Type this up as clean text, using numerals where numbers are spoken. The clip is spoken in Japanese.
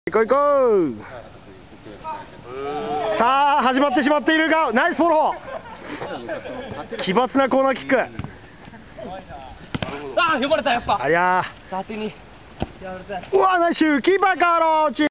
行こう行こう。さあ始まってしまっているが、ナイスフォロー。奇抜なコーナーキック。 ああ、呼ばれた、やっぱ。 ありゃー。 縦にやられた。 うわ、ナイスシュー、キーパーから落ち。